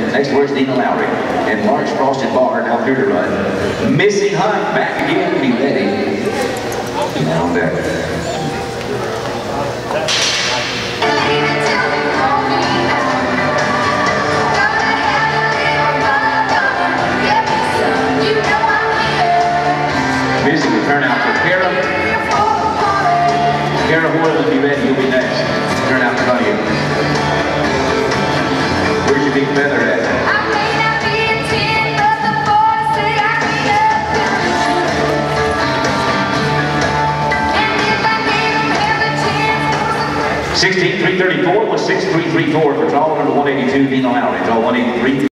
Next word's Deena Lowery. And Larks Frosted Bar now through to run. Missing Hunt back again. Be ready. Now back. Busy to turn out for Kara. Kara Hoyle will be ready. You'll be next. Turn out in front of you. Where's your big feather at? I may not be a 10, but the boys say I can and if I gave them every chance. 16,334 was 6,334 for draw number 182, Deena Lowery. Draw 183.